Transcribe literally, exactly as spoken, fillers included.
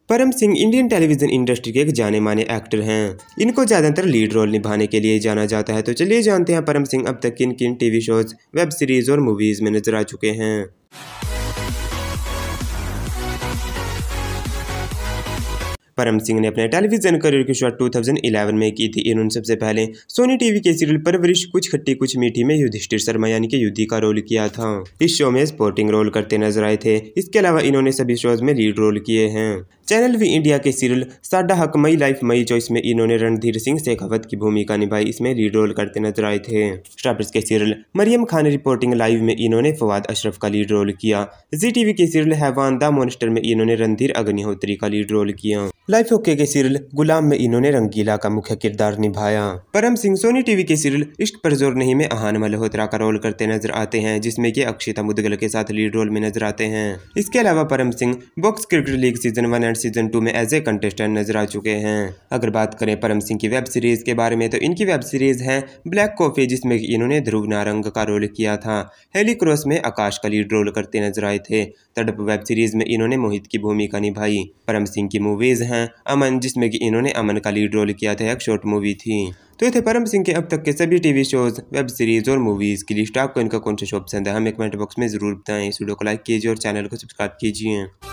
परम Singh Indian television industry के एक जाने माने एक्टर हैं। इनको ज़्यादातर लीड रोल निभाने के लिए जाना जाता है। तो चलिए जानते हैं परम सिंह अब तक किन किन टीवी शोज, वेब सीरीज और मूवीज़ में नजर आ चुके हैं। परम सिंह ने अपने टेलीविजन करियर की शुरुआत दो हज़ार ग्यारह में की थी। इन्होंने सबसे पहले सोनी टीवी के सीरियल परवरिश कुछ खट्टी कुछ मीठी में युधिष्ठिर शर्मा यानी कि युद्धि का रोल किया था। इस शो में स्पोर्टिंग रोल करते नजर आए थे। इसके अलावा इन्होंने सभी शोज में लीड रोल किए हैं। चैनल वी इंडिया के सीरियल साडा हक मई लाइफ मई चॉइस में इन्होंने रणधीर सिंह शेखावत की भूमिका निभाई। इसमें लीड रोल करते नजर आए थे। स्टार प्लस के serial Mariam Khan reporting live में इन्होंने फवाद अशरफ का लीड रोल किया। जी टीवी के सीरियल हैवान द मॉन्स्टर में इन्होंने रणधीर अग्निहोत्री का लीड रोल किया। लाइफ ओके के सीरियल गुलाम में इन्होंने रंगीला का मुख्य किरदार निभाया। परम सिंह सोनी टीवी के सीरियल इश्क पर जोर नहीं में अहान मल्होत्रा का रोल करते नजर आते हैं, जिसमें कि अक्षिता मुदगल के साथ लीड रोल में नजर आते हैं। इसके अलावा Param Singh box cricket league season one and season two में एज ए कंटेस्टेंट नजर आ चुके हैं। अगर बात करें परम सिंह की वेब सीरीज के बारे में तो इनकी वेब सीरीज है ब्लैक कॉफी, जिसमें कि इन्होंने ध्रुव नारंग का रोल किया था। हेली क्रॉस में आकाश का लीड रोल करते नजर आए थे। तड़प वेब सीरीज में इन्होंने मोहित की भूमिका निभाई। परम सिंह की मूवीज हैं अमन, जिसमें कि इन्होंने अमन का लीड रोल किया था, एक शॉर्ट मूवी थी। तो ये थे परम सिंह के अब तक के सभी टीवी शोज, वेब सीरीज और मूवीज की लिस्ट। आपको इनका कौन सा शो पसंद है हमें कमेंट बॉक्स में जरूर बताएं। इस वीडियो को लाइक कीजिए और चैनल को सब्सक्राइब कीजिए।